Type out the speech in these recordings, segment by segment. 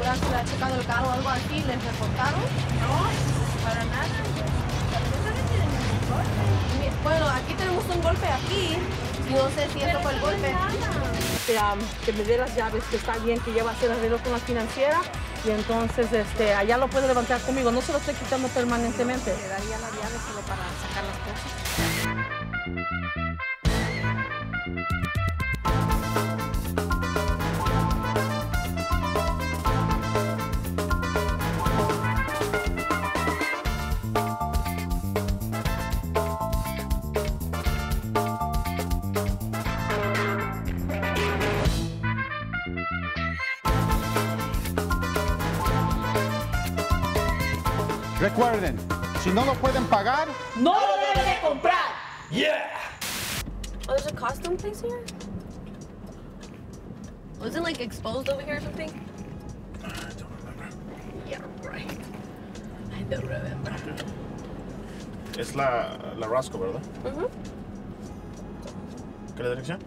aseguranza le ha checado el carro o algo así, les reportaron. No, para nada. No tienen ningún golpe. Bueno, aquí tenemos un golpe aquí. Y no sé si eso fue el golpe. Que me dé las llaves, que está bien, que ya va a hacer arreglo con la financiera. Y entonces allá lo puede levantar conmigo. No se lo estoy quitando permanentemente. Le daría la llave solo para sacar las cosas. Recuerden, si no lo pueden pagar, ¡No lo debe de comprar! Oh, there's a costume place here? Was it like exposed over here or something? I don't remember. Yeah, right. I don't remember. Es la Roscoe, ¿verdad? ¿Qué es la dirección?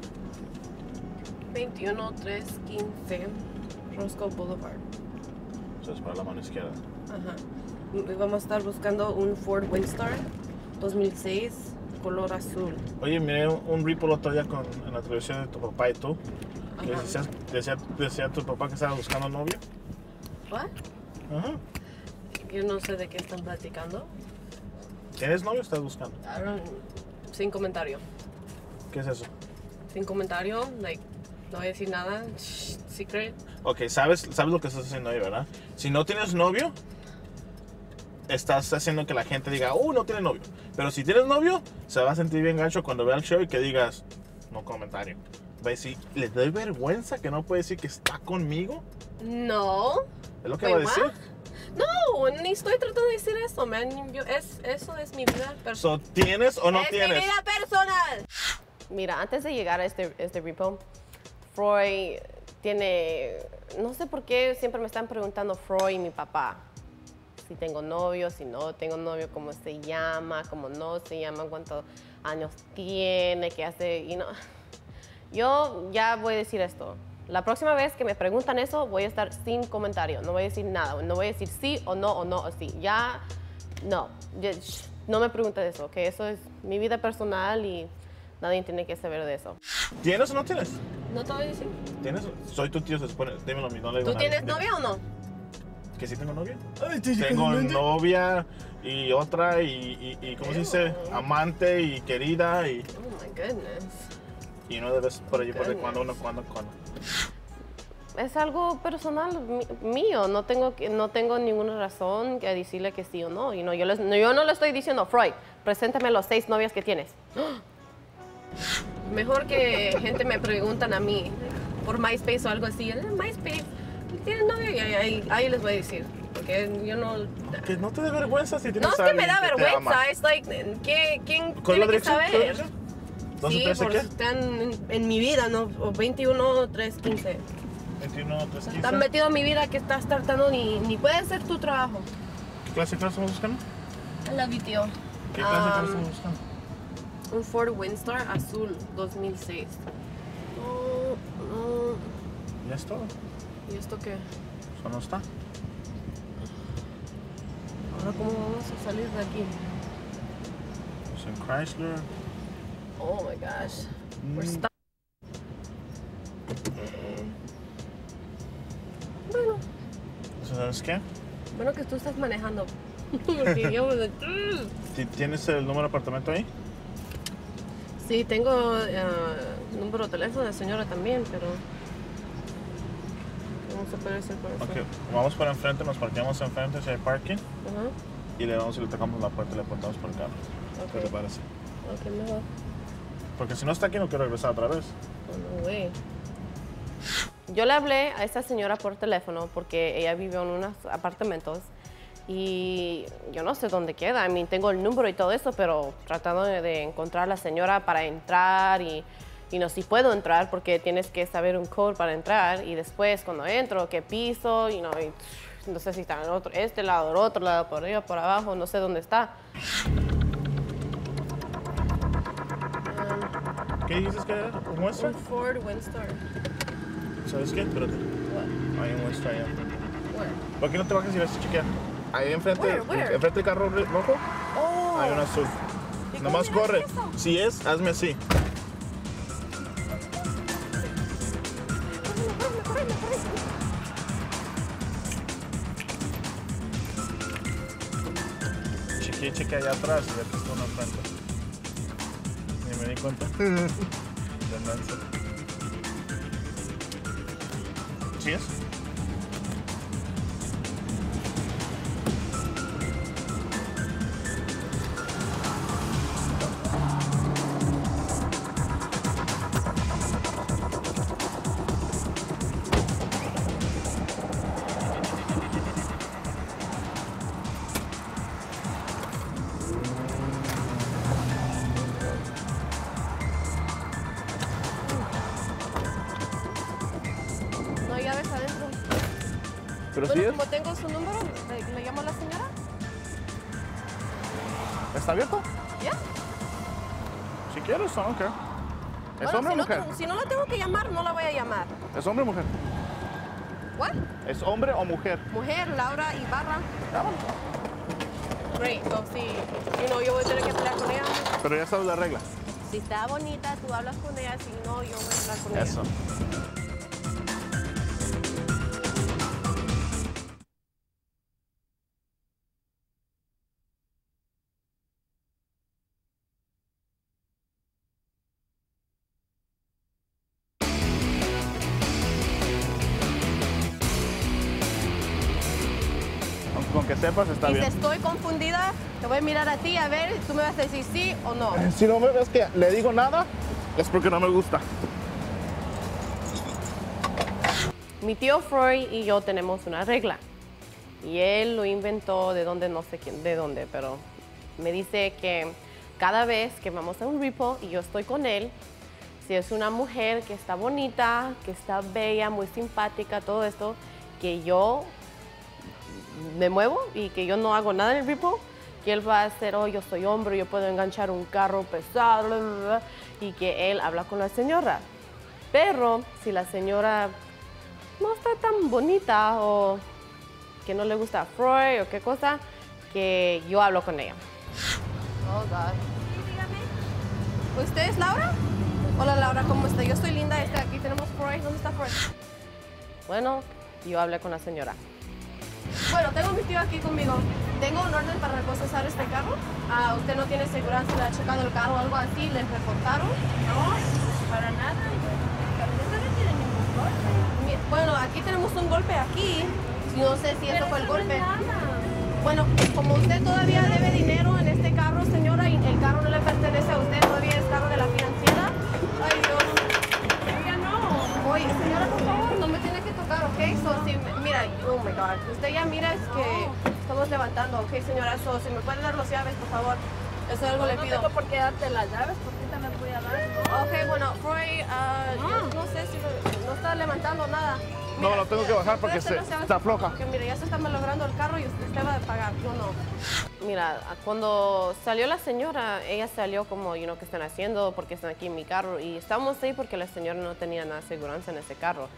21315 Roscoe Boulevard. Eso es para la mano izquierda. Ajá. Y vamos a estar buscando un Ford Windstar 2006 color azul. Oye, miré un rip el otro día en la televisión de tu papá y tú. Que Ajá. decía tu papá que estaba buscando novio. ¿What? Ajá. Yo no sé de qué están platicando. ¿Tienes novio o estás buscando? Sin comentario. ¿Qué es eso? Sin comentario, like, no voy a decir nada. Secret. Ok, sabes lo que estás haciendo ahí, ¿verdad? Si no tienes novio, estás haciendo que la gente diga, no tiene novio. Pero si tienes novio, se va a sentir bien gancho cuando vea el show y que digas, no comentario. Va a decir, ¿le doy vergüenza que no puede decir que está conmigo? No. Es lo que va a decir. No, ni estoy tratando de decir eso, man. Eso es mi vida personal. So, ¿tienes o no es tienes? mi vida personal. Mira, antes de llegar a este repo, Freud tiene... No sé por qué siempre me están preguntando Freud y mi papá. Si tengo novio, si no tengo novio, cómo se llama, cómo no se llama, cuántos años tiene, qué hace, y no. Yo ya voy a decir esto. La próxima vez que me preguntan eso, voy a estar sin comentario. No voy a decir nada. No voy a decir sí o no o sí. Ya, no. No me preguntes eso, que eso es mi vida personal y nadie tiene que saber de eso. ¿Tienes o no tienes? No te voy a decir. ¿Tienes? Soy tu tío, se supone. Dímelo a mí, no le digo ¿Tú nada. tienes novia o no? ¿Que sí tengo novia? Tengo novia y otra y ¿cómo se dice? Amante y querida y... Oh my goodness. Y uno de veces por allí, por de cuando. Es algo personal mío. No tengo ninguna razón que decirle que sí o no. Yo no le estoy diciendo, Freud, preséntame los 6 novias que tienes. Mejor que gente me preguntan a mí por MySpace o algo así. MySpace, ¿tienes novio? Y ahí les voy a decir. Porque yo no... Que no te dé vergüenza si tienes No es que alguien me da te vergüenza. ama. Es like, ¿quién ¿Cuál es la tiene que dirección? ¿Cuál es la saber? dirección? Sí, porque están en mi vida, ¿no? 21315. 21-315. Están metido en mi vida que estás tratando ni puede ser tu trabajo. ¿Qué clase de carro estamos buscando? La vi, tío. ¿Qué clase de carro estamos buscando? Un Ford Windstar azul 2006. Ya es todo. ¿Y esto qué? Eso no está. Ahora, ¿cómo vamos a salir de aquí? Es en Chrysler. Oh my gosh. We're stuck. Bueno, ¿Sabes qué? bueno que tú estás manejando. Porque yo... ¿Tienes el número de apartamento ahí? Sí, tengo número de teléfono de señora también, pero... ¿Cómo se puede hacer por eso? Ok, vamos para enfrente, nos parqueamos enfrente si hay parking Ajá. y le vamos y le tocamos la puerta y le apuntamos por el carro. Ok. ¿Qué te parece? Ok, mejor. Porque si no está aquí no quiero regresar otra vez. Oh, no way. Yo le hablé a esta señora por teléfono porque ella vive en unos apartamentos y yo no sé dónde queda. I mean, tengo el número y todo eso, pero tratando de encontrar a la señora para entrar y no si puedo entrar porque tienes que saber un code para entrar y después cuando entro, qué piso, y no sé si está en este lado, el otro lado, por arriba, por abajo, no sé dónde está. ¿Qué dices que era? ¿Un Windstar? Un Ford Windstar. ¿Sabes qué? Espérate. What? Hay un Windstar allá. ¿Por qué no te bajas y ves a chequear? Ahí enfrente, Where? enfrente del carro rojo, Oh. hay un azul. ¿Y Nomás cómo corre. haces eso? Si es, hazme así. Cheque allá atrás y ya que está uno enfrente. Ni me di cuenta. De menso. ¿Sí es? No hay llaves adentro. ¿Pero Bueno, sí es? como tengo su número, ¿le llamo a la señora? ¿Está abierto? ¿Ya? Si quieres, ¿o no? ¿Qué? ¿Es Bueno, hombre o si no mujer? si no la tengo que llamar, no la voy a llamar. ¿Es hombre o mujer? ¿What? ¿Es hombre o mujer? Mujer, Laura Ibarra. Great, so sí. Yo voy a tener que pelear con ella. Pero ya sabes la regla. Si está bonita, tú hablas con ella. Si no, yo voy a hablar con Eso. ella. Con que sepas, está Y si bien. estoy confundida, te voy a mirar a ti a ver, tú me vas a decir sí o no. Si no me ves que le digo nada, es porque no me gusta. Mi tío Freud y yo tenemos una regla. Y él lo inventó de dónde, no sé quién, de dónde, pero me dice que cada vez que vamos a un repo y yo estoy con él, si es una mujer que está bonita, que está bella, muy simpática, todo esto, que yo me muevo y que yo no hago nada en el repo, que él va a hacer, oh, yo soy hombre, yo puedo enganchar un carro pesado, bla, bla, bla, y que él habla con la señora. Pero si la señora no está tan bonita o que no le gusta a Freud o qué cosa, que yo hablo con ella. Oh, God. ¿Usted es Laura? Hola, Laura, ¿cómo está? Yo estoy linda. Aquí tenemos Freud. ¿Dónde está Freud? Bueno, yo hablé con la señora. Bueno, tengo a mi tío aquí conmigo. Tengo un orden para reposar este carro. ¿Usted no tiene seguridad? ¿Le ha checado el carro o algo así? ¿Le reportaron? No, para nada. Carlita no tiene ningún golpe. Bueno, aquí tenemos un golpe aquí. No sé si eso fue el golpe. No es nada. Bueno, como usted todavía debe dinero en este carro, señora, y el carro no le pertenece a usted, todavía es carro de la financiera. Ay, Dios. Ella no. Oye, señora, por favor, no me tiene que tocar, ¿ok? Mira, oh my God. Usted ya mira, es que estamos levantando, ¿ok, señora? Si me puede dar las llaves, por favor. Eso algo le No pido. tengo por qué darte las llaves, porque ahorita me voy a dar. Ok, bueno, Freud, yo no sé si no está levantando nada. No, lo tengo que bajar ¿puede porque hacer las llaves, está por favor? floja. Porque mira, ya se está malogrando el carro y usted va a pagar, yo no. Mira, cuando salió la señora, ella salió como, ¿qué están haciendo? Porque están aquí en mi carro. Y estábamos ahí porque la señora no tenía nada de seguridad en ese carro.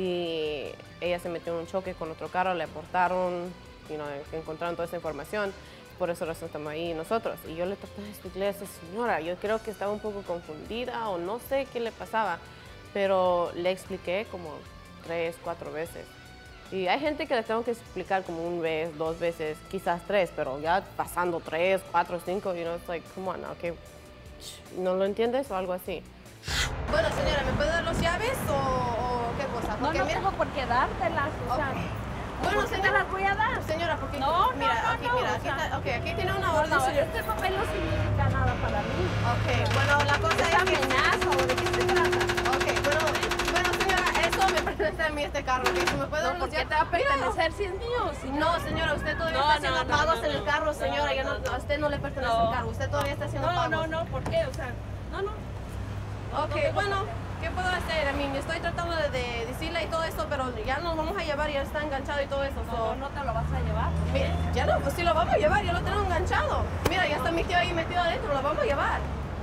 Y ella se metió en un choque con otro carro, le aportaron, encontraron toda esa información. Por eso estamos ahí nosotros. Y yo le traté de explicarle a esa señora. Yo creo que estaba un poco confundida o no sé qué le pasaba. Pero le expliqué como 3, 4 veces. Y hay gente que le tengo que explicar como 1 vez, 2 veces, quizás 3, pero ya pasando 3, 4, 5, it's like, come on, okay. ¿No lo entiendes o algo así? Bueno, señora, ¿me puede dar las llaves o qué cosa? No, no tengo por qué dártelas. O sea, bueno, ¿por qué te señora, las voy a dar? señora, porque No, mira, no, aquí, no, mira, o aquí, sea, aquí tiene una orden, No, señora. este papel no significa nada para mí. Ok, bueno, la cosa ¿Esta es que... amenaza o de qué se trata? Ok, bueno, señora, eso me pertenece a mí, este carro, ¿ok? ¿Me puede dar No, las ¿por qué llaves? te va a Mira, pertenecer si es mío? Si no, señora, usted todavía No, está haciendo no, no, pagos no, en el no. carro, señora. No, Ya no, no. a usted no le pertenece No. el carro. Usted todavía está haciendo No, pagos. no, no, ¿por qué? O sea, no. Ok, bueno, ¿qué puedo hacer? Estoy tratando de decirle y todo eso, pero ya nos vamos a llevar, ya está enganchado y todo eso. No, no te lo vas a llevar. Mira, ya no, pues sí lo vamos a llevar, ya lo tenemos enganchado. Mira, ya está mi tío ahí metido adentro, lo vamos a llevar.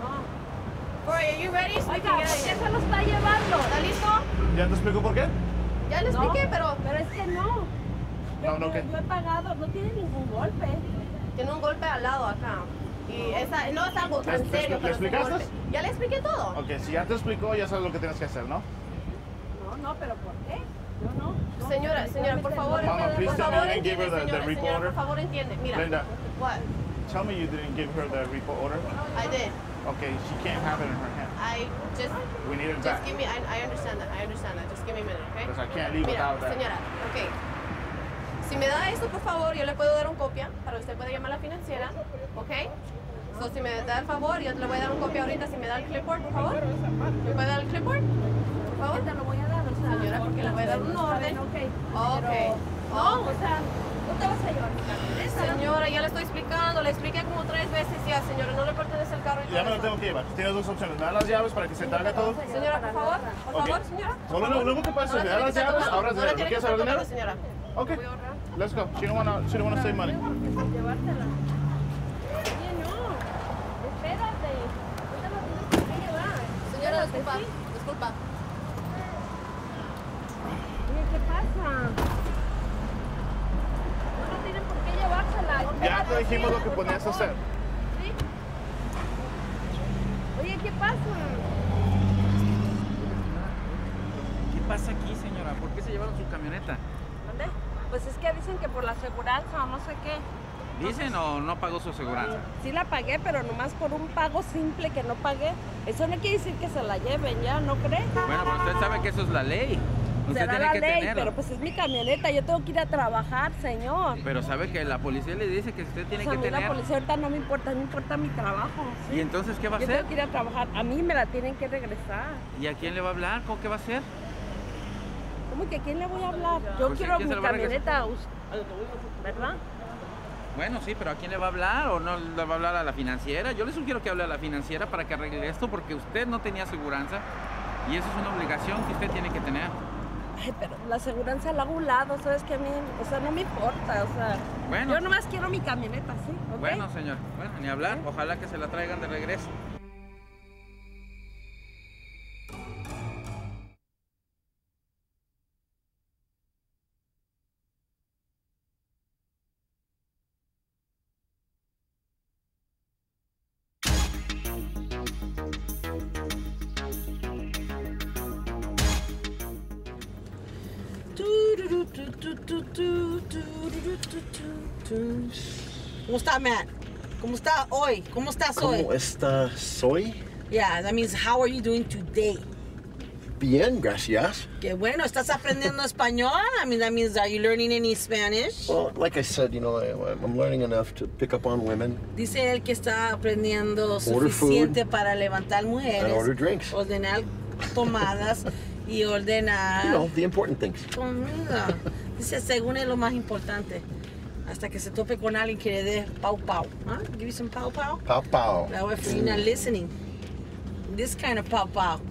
No. Corey, are you ready? So we Oiga, can ¿por get out qué of here. se lo está llevando? ¿Está listo? ¿Ya te explico por qué? Ya le expliqué, pero... Pero es que no. Yo he pagado, no tiene ningún golpe. Tiene un golpe al lado acá. Y esa, no es algo tan serio. ¿Le pero es un explicaste? golpe. Ya le expliqué todo. Ok, si ya te explicó, ya sabes lo que tienes que hacer, ¿no? No, pero ¿por qué? Yo no. Señora, por favor, Mama, please por tell me favor, you didn't give her the señora, repo señora, order. por favor, entiende. Mira. Linda. What? Tell me you didn't give her the repo order. I did. Okay, she can't have it in her hand. I just We need it Just back. give me, I understand that, Just give me a minute, okay? Because I can't leave Mira, without that. señora, okay. Si me da esto, por favor, yo le puedo dar una copia para usted puede llamar a la financiera, ¿ok? So, si me da el favor, yo le voy a dar una copia ahorita. Si me da el clipboard, por favor. ¿Me puede dar el clipboard? Por favor. Te lo voy a dar, o sea. Señora, porque le voy a dar un orden. Ok. Ok. Pero, no, o sea, no te vas a llevar mi camioneta. Señora, ya le estoy explicando, le expliqué como 3 veces ya, señora, no le pertenece el carro y Ya todo me lo eso. tengo que llevar. Tienes dos opciones. Me das las llaves para que se te haga todo. Señora, por favor, señora. Solo lo único que pasa es me das las llaves, ahora no le dinero. ¿No tiene que quieres estar saber dinero? tocando, señora. Okay, Voy a ahorrar. let's go. She don't wanna save money. Llevártela. Oye, no. Espérate. No te lo tienes por qué llevar. Señora, Espérate, disculpa, sí. disculpa. Oye, ¿qué pasa? No tienen por qué llevársela. Ya te Espérate, dijimos lo que por ponías a favor. hacer. ¿Sí? Oye, ¿qué pasa? ¿Qué pasa aquí, señora? ¿Por qué se llevaron su camioneta? ¿Dónde? Pues es que dicen que por la aseguranza o no sé qué. ¿Dicen o no pagó su aseguranza? Sí la pagué, pero nomás por un pago simple que no pagué. Eso no quiere decir que se la lleven ya, ¿no cree? Bueno, pero usted sabe que eso es la ley. Usted Será tiene la que ley, tenerla. pero pues es mi camioneta, yo tengo que ir a trabajar, señor. Pero sabe que la policía le dice que usted tiene Pues a que mí la tener. policía ahorita no me importa mi trabajo. ¿sí? ¿Y entonces qué va a Yo hacer? tengo que ir a trabajar, a mí me la tienen que regresar. ¿Y a quién le va a hablar? ¿Cómo qué va a hacer? ¿Cómo que a quién le voy a hablar? Yo Pues, quiero ¿quién mi se la va a regresar? camioneta, ¿verdad? Bueno, sí, pero ¿a quién le va a hablar? ¿O no le va a hablar a la financiera? Yo le sugiero que hable a la financiera para que arregle esto porque usted no tenía aseguranza y eso es una obligación que usted tiene que tener. Ay, pero la aseguranza la hago a un lado, ¿sabes qué? A mí, o sea, no me importa, o sea, Bueno. yo nomás quiero mi camioneta, ¿sí? ¿Ok? Bueno, señor, bueno, ni hablar. Ojalá que se la traigan de regreso. ¿Cómo está, Matt? ¿Cómo está hoy? ¿Cómo estás hoy? ¿Cómo estás hoy? Yeah, that means how are you doing today? Bien, gracias. Qué bueno, ¿estás aprendiendo español? I mean, that means, are you learning any Spanish? Well, like I said, you know, I'm learning enough to pick up on women Dice él que está aprendiendo Order suficiente food. para levantar mujeres, and order drinks. ordenar tomadas y ordenar You know, the important things. comida. Dice, según es lo más importante. Hasta que se tope con alguien que le dé pau pau. Huh? Give you some pau pau? Pow pow. That way for you not listening. This kind of pau pau.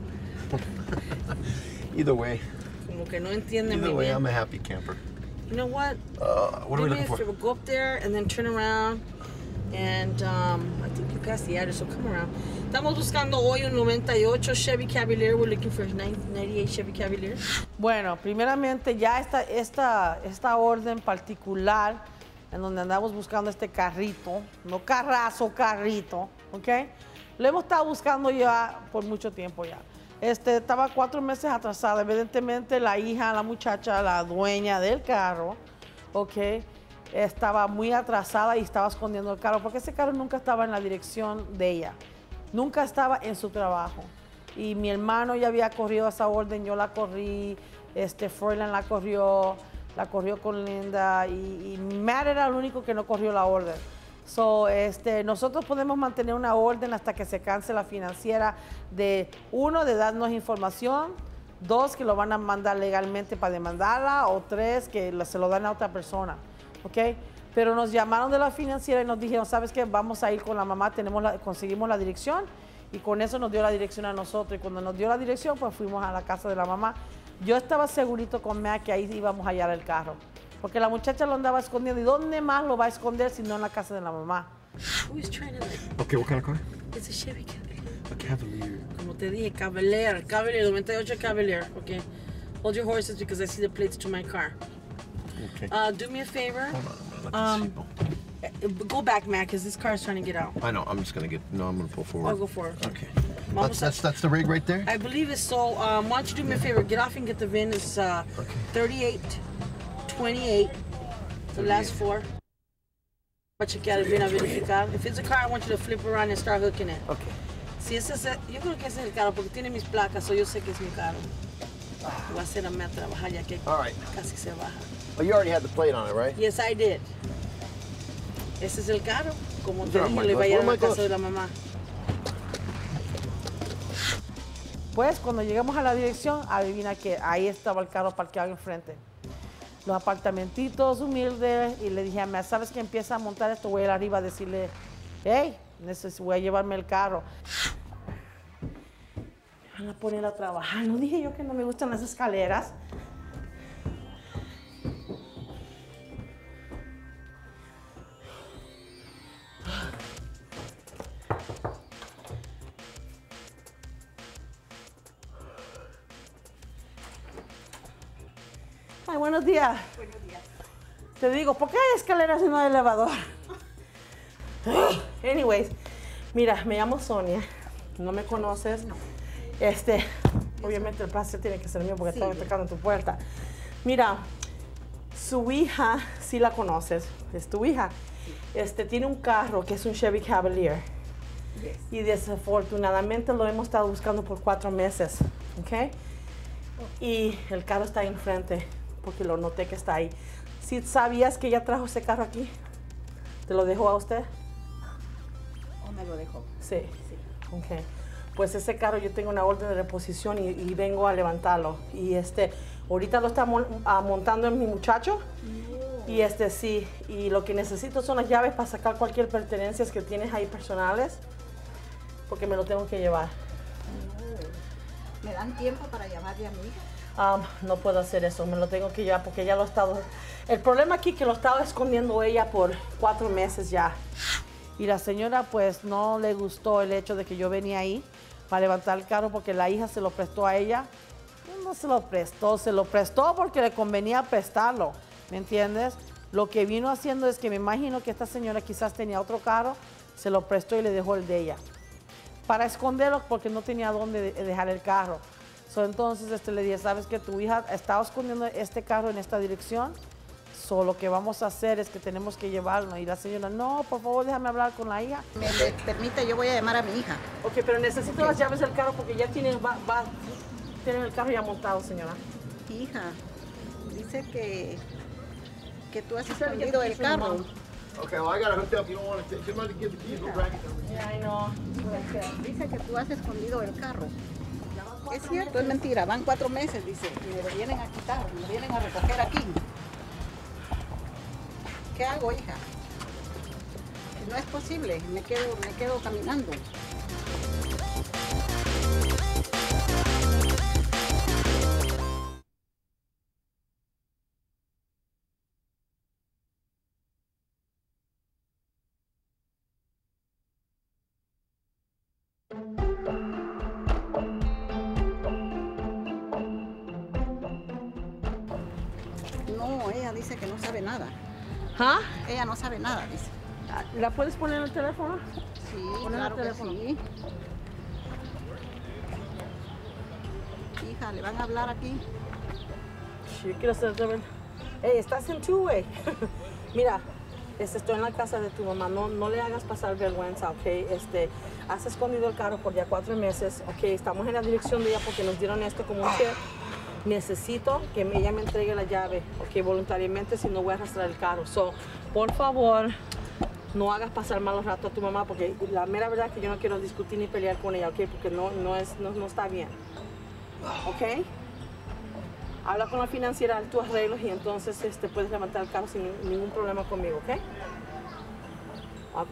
Either way, Como que no entiende muy I'm bien. a happy camper. You know what? What are we Do me looking a for? favor, go up there and then turn around. And I think you passed the address, so come around. Estamos buscando hoy un 98 Chevy Cavalier. We're looking for a 98 Chevy Cavalier. Bueno, primeramente ya esta orden particular en donde andamos buscando este carrito, no carrazo, carrito, ¿ok? Lo hemos estado buscando ya por mucho tiempo ya. Estaba 4 meses atrasada. Evidentemente la hija, la muchacha, la dueña del carro, ¿ok? Estaba muy atrasada y estaba escondiendo el carro porque ese carro nunca estaba en la dirección de ella. Nunca estaba en su trabajo. Y mi hermano ya había corrido esa orden, yo la corrí, Froylan la corrió con Linda y Matt era el único que no corrió la orden. So, nosotros podemos mantener una orden hasta que se canse la financiera de, 1, de darnos información, 2, que lo van a mandar legalmente para demandarla, o 3, que se lo dan a otra persona, ¿ok? Pero nos llamaron de la financiera y nos dijeron, ¿sabes qué? Vamos a ir con la mamá, conseguimos la dirección, y con eso nos dio la dirección a nosotros, y cuando nos dio la dirección, pues fuimos a la casa de la mamá. Yo estaba segurito con Matt que ahí íbamos a hallar el carro. Porque la muchacha lo andaba escondiendo. ¿Y dónde más lo va a esconder si no en la casa de la mamá? Okay, what kind of car? Es a Chevy Cavalier. A Cavalier. Como te dije, Cavalier, 98 Cavalier. Okay. Hold your horses because I see the plates to my car. Okay. Do me a favor. Hold on, I'm gonna let these people. Go back, Matt, because this car is trying to get out. I know. I'm just gonna get. No, I'm gonna pull forward. I'll go for it. Okay. Vamos That's the rig right there. I believe it's so. Why don't you do me a favor? Get off and get the VIN. It's 3828. The last four. But you gotta VIN a verificar. If it's a car, I want you to flip around and start hooking it. Okay. Si ese es, yo creo que ese es el carro porque tiene mis placas, so yo sé que es mi carro. Voy a hacer a mí a trabajar ya que All right. casi se baja. Well, you already had the plate on it, right? Yes, I did. Ese es el carro. Como te Where are dije, my le iba a gloves? ir a Where are la my casa de gloves? la mamá. Pues cuando llegamos a la dirección, adivina que ahí estaba el carro parqueado enfrente. Los apartamentitos humildes, y le dije a mí, ¿sabes que empieza a montar esto? Voy a ir arriba a decirle, hey, voy a llevarme el carro. Me van a poner a trabajar. No dije yo que no me gustan las escaleras. Ay, buenos días. Buenos días. Te digo, ¿por qué hay escaleras y no hay elevador? Anyways, mira, me llamo Sonia. No me conoces. Obviamente el placer tiene que ser mío porque estaba tocando tu puerta. Mira, su hija, sí la conoces, es tu hija. Tiene un carro que es un Chevy Cavalier. Yes. Y desafortunadamente lo hemos estado buscando por 4 meses, ¿ok? Y el carro está ahí enfrente, porque lo noté que está ahí. ¿Sí sabías que ella trajo ese carro aquí? ¿Te lo dejó a usted? ¿O me lo dejó? Sí. Ok. Pues ese carro yo tengo una orden de reposición y vengo a levantarlo. Y ahorita lo está montando en mi muchacho. No. Y sí, y lo que necesito son las llaves para sacar cualquier pertenencia que tienes ahí personales, porque me lo tengo que llevar. No. ¿Me dan tiempo para llamarle a mi hija? No puedo hacer eso, me lo tengo que llevar porque ya lo he estado... El problema aquí es que lo estaba escondiendo ella por 4 meses ya. Y la señora pues no le gustó el hecho de que yo venía ahí para levantar el carro porque la hija se lo prestó a ella. No se lo prestó porque le convenía prestarlo, ¿me entiendes? Lo que vino haciendo es que me imagino que esta señora quizás tenía otro carro, se lo prestó y le dejó el de ella. Para esconderlo porque no tenía dónde dejar el carro. Entonces le dije, ¿sabes que tu hija estaba escondiendo este carro en esta dirección? Lo que vamos a hacer es que tenemos que llevarlo. Y la señora, no, por favor, déjame hablar con la hija. Me permite, yo voy a llamar a mi hija. Ok, pero necesito las llaves del carro porque ya tienen el carro ya montado, señora. Hija, dice que tú has escondido el carro. Okay, well, I got to hook up. You don't want to... She might give the keys. Go grab it. Yeah, I know. Dice que tú has escondido el carro. Es cierto, es mentira. Van 4 meses, dice. Y me lo vienen a quitar, me lo vienen a recoger aquí. ¿Qué hago, hija? No es posible. Me quedo caminando. No, ella dice que no sabe nada. ¿Ah? Ella no sabe nada, dice. ¿La puedes poner en el teléfono? Sí, Poner claro el teléfono. que sí. Hija, ¿le van a hablar aquí? Sí, quiero hacer también. Hey, estás en two-way. Mira, estoy en la casa de tu mamá. No le hagas pasar vergüenza, ¿ok? Has escondido el carro por ya 4 meses, ¿ok? Estamos en la dirección de ella porque nos dieron esto como un cheque. Necesito que ella me entregue la llave, ¿ok? Voluntariamente, si no voy a arrastrar el carro. Por favor, no hagas pasar malos ratos a tu mamá porque la mera verdad es que yo no quiero discutir ni pelear con ella, ¿ok? Porque no está bien, ¿ok? Habla con la financiera, haz tus arreglos y entonces puedes levantar el carro sin ningún problema conmigo, ¿ok? Ok.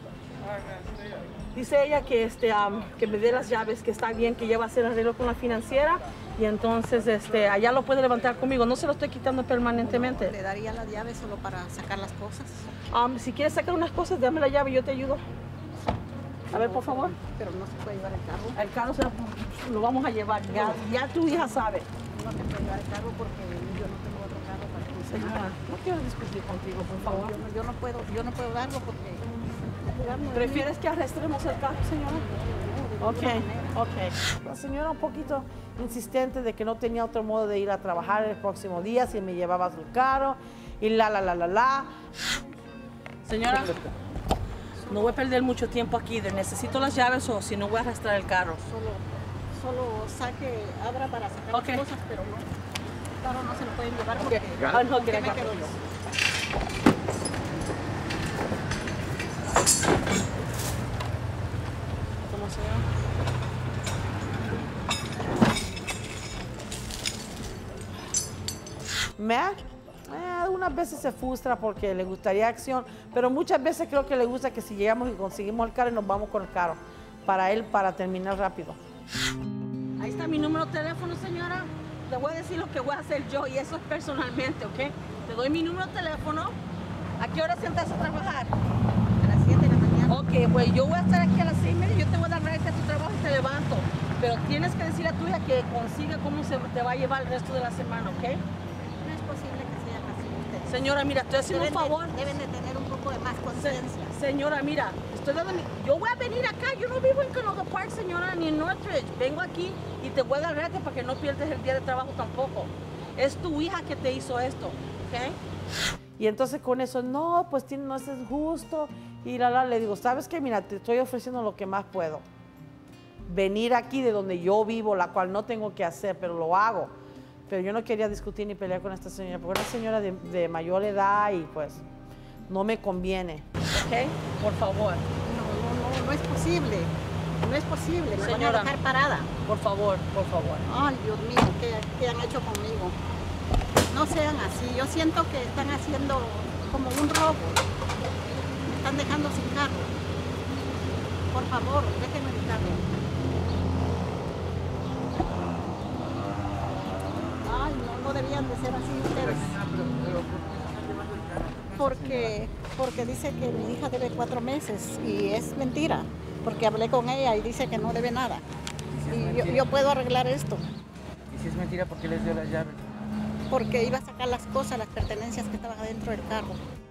Dice ella que, que me dé las llaves, que está bien, que ella va a hacer arreglo con la financiera y entonces allá lo puede levantar conmigo. No se lo estoy quitando permanentemente. ¿Le daría las llaves solo para sacar las cosas? Si quieres sacar unas cosas, dame la llave y yo te ayudo. A ver, por favor. Pero no se puede llevar el carro. El carro lo vamos a llevar. Ya tu hija sabe. No te puede llevar el carro porque yo no tengo otro carro para ti. Señora, no quiero discutir contigo, por favor. Yo no puedo darlo porque... ¿Prefieres que arrastremos el carro, señora? Ok. La señora un poquito insistente de que no tenía otro modo de ir a trabajar el próximo día si me llevabas el carro y la. Señora, no voy a perder mucho tiempo aquí. Necesito las llaves o si no voy a arrastrar el carro. Solo abra para sacar las cosas, pero no. Claro, no se lo pueden llevar porque... No, ¿qué me quedo yo? ¿Cómo se llama? Mac, algunas veces se frustra porque le gustaría acción, pero muchas veces creo que le gusta que si llegamos y conseguimos el carro y nos vamos con el carro, para terminar rápido. Ahí está mi número de teléfono, señora. Le voy a decir lo que voy a hacer yo y eso es personalmente, ¿ok? Te doy mi número de teléfono. ¿A qué hora entras a trabajar? A las 7 de la mañana. Ok, pues yo voy a estar aquí a las 6:30, yo te voy a dar redes a tu trabajo y te levanto. Pero tienes que decir a tu hija que consiga cómo se te va a llevar el resto de la semana, ¿ok? No es posible que sean así ustedes. Señora, mira, estoy haciendo un favor. Deben de tener un poco de más conciencia. Señora, mira, yo voy a venir acá, yo no vivo en Canoga Park, señora, ni en Northridge. Vengo aquí y te voy a dar redes para que no pierdas el día de trabajo tampoco. Es tu hija que te hizo esto, ¿ok? Y entonces con eso, no, pues no es justo. Y le digo, ¿sabes qué? Mira, te estoy ofreciendo lo que más puedo. Venir aquí de donde yo vivo, la cual no tengo que hacer, pero lo hago. Pero yo no quería discutir ni pelear con esta señora, porque es una señora de mayor edad y pues no me conviene. ¿Ok? Por favor. No es posible. No es posible. Me Señora, van a dejar parada. Por favor, por favor. Ay, Dios mío, ¿qué han hecho conmigo? No sean así. Yo siento que están haciendo como un robo. Me están dejando sin carro. Por favor, déjenme mi carro. Ay, no debían de ser así ustedes. Porque dice que mi hija debe 4 meses y es mentira. Porque hablé con ella y dice que no debe nada. Y yo puedo arreglar esto. ¿Y si es mentira, por qué les dio las llaves? Porque iba a sacar las cosas, las pertenencias que estaban adentro del carro.